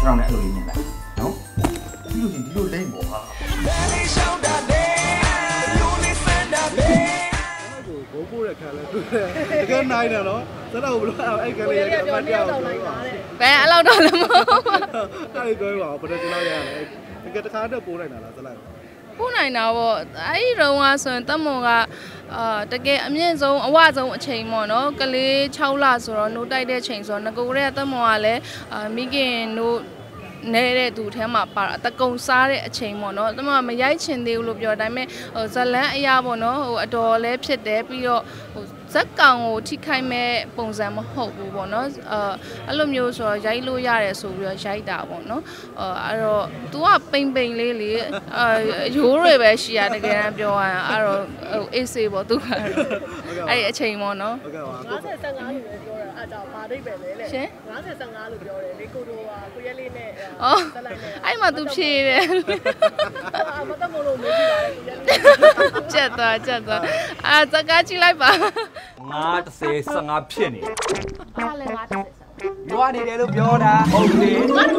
ကျွန်တော်လည်းအဲ့လိုလေးမြင်လိုက်နော်ပြီးလို့ရှင်ဒီလိုလိမ့်ပေါ့ဟာဘိုးဘိုးရခံလဲတကယ်နိုင်တယ်နော်စတော့ဘလို့အဲ့ကလေးရမှတ်ပြောင်းနိုင်တာတဲ့ဘယ်အဲ့လောက်တော့လည်းမဟုတ်အဲ့ဒီပြောပါဘယ်တလောက်ရလဲတကယ်တစ်ခါတော့ပိုးနိုင်တာလားစလိုက်ပို့နိုင်တာပေါ့အဲ့ဒီတော့ကဆိုရင်တက်မွန်ကတကယ်အမြင့်ဆုံးအဝဆုံးအချိန်ပေါ့နော်ကလေး6လဆိုတော့နိုးတိုက်တဲ့အချိန်ဆိုတော့ငကိုရဲတက်မွန်ကလည်းမိခင်တို့နေတဲ့သူထဲမှာပါတကုံစားတဲ့အချိန်ပေါ့နော်တမမရိုက်ချင်သေးဘူးလို့ပြောဒါပေမဲ့ဇလန်းအရာပေါ့နော်အတော်လည်းဖြစ်တယ်ပြီးတော့ဇက်ကောင်ကိုထိခိုက်မဲ့ပုံစံမဟုတ်ဘူးပေါ့နော်အဲ့လိုမျိုးဆိုတော့ရိုက်လို့ရတယ်ဆိုပြီးတော့ရိုက်တာပေါ့နော်အဲ့တော့ तू ကပိန်ပိန်လေးလေရိုးတွေပဲရှိရတကယ်တမ်းပြောရရင်အဲ့တော့အေးစေးပေါ့ तू ကအဲ့ဒီအချိန်ပေါ့နော် 50 15လို့ပြောတာအဲ့ကြောင့်ဘာဒိတ်ပဲလဲလေရှင် 50 15လို့ပြောတယ်လေကိုတို့ကကိုရဲလေးနဲ့ဆက်လိုက်တယ်အဲ့မှာ तू ဖြေတယ်မတမလို့မေးကြည့်ပါလေကိုရဲလေးချက်သွားအဲ့စကားကြည့်လိုက်ပါ 50 15ဖြစ်နေအားလည်း50 ရွာနေတယ်လို့ပြောတာဟုတ်တယ်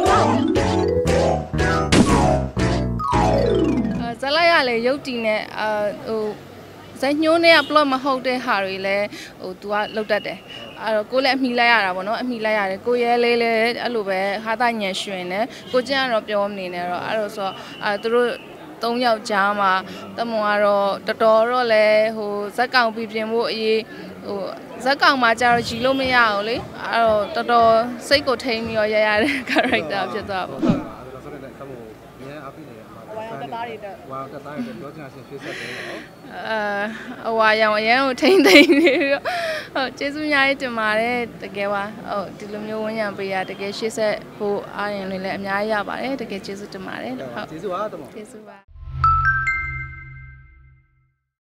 ဇလိုက်ရလေရုပ်တီနဲ့ဟိုဇညိုးနဲ့က plot မဟုတ်တဲ့ဟာတွေလဲဟို तू ကလောက်တတ်တယ်အဲ့တော့ကိုလည်းအမိလိုက်ရတာပေါ့နော်အမိလိုက်ရတယ်ကိုရဲလေးလည်းအဲ့လိုပဲဟာတာညံရွှင်တယ်ကိုကျန်းကတော့ပြောမနေနဲ့တော့အဲ့လိုဆိုသူတို့3ယောက်ကြားမှာတမွန်ကတော့တော်တော့လဲဟိုဇက်ကောင်ပြပြင်ဖို့အရေးဟိုဇက်ကောင်မှာကျတော့ဂျီလို့မရအောင်လေအဲ့တော့တော်စိတ်ကိုထိန်းပြီးတော့ရရတဲ့ character ဖြစ်သွားပါဟုတ်ဆိုတော့တမန်ရန်အပိနေမှာဝါရောက်သားတွေတော့ဝါတက်သားတွေပြောချင်ရှင်ဖြစ်ဆက်တယ်နော်ဟိုရောင်အရန်ကိုထိမ့်သိမ့်နေပြီးတော့ဟုတ်ကျေးဇူးများကြီးတင်ပါတယ်တကယ်ပါဟုတ်ဒီလိုမျိုးဝန်းရံပေးရတကယ်ရှေ့ဆက်ဖို့အားရင်လည်းအများကြီးရပါတယ်တကယ်ကျေးဇူးတင်ပါတယ်ဟုတ်ကျေးဇူးပါတမန်ကျေးဇူးပါ